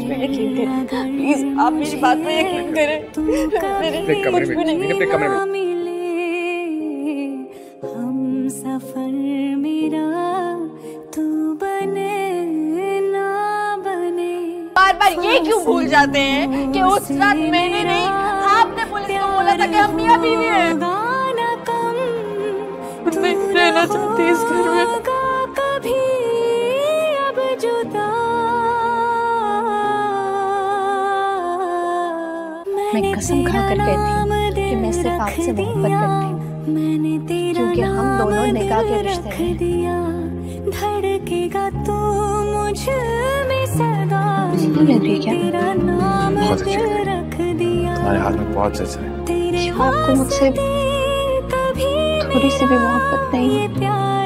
पे यकीन करें, प्लीज आप मेरी बात पे यकीन करें। अपने कमरे में, अपने कमरे में। हम सफर मेरा तू बने ना बने। बार बार ये क्यों भूल जाते हैं कि उस रात मैंने नहीं, आपने पुलिस को बोला था कि हम मियां बीवी हैं। मैं रहना चाहती इस घर में। कभी अब जुदा मैं कसम खाकर कहती हूँ कि मैं सिर्फ आपसे मोहब्बत करती हूँ, क्योंकि हम दोनों निकाह के रिश्ते हैं। धड़केगा तू मुझ में सदा, लग रही क्या? बहुत अच्छी रख दिया। तुम्हारे हाथ में बहुत जचा है। आपको मुझसे थोड़ी सी भी मोहब्बत नहीं है?